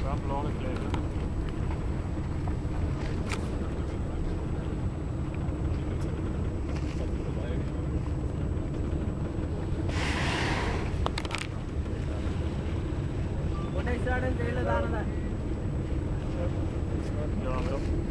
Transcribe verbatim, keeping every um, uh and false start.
ramp långt läge. What is that in jail? Ja, bra.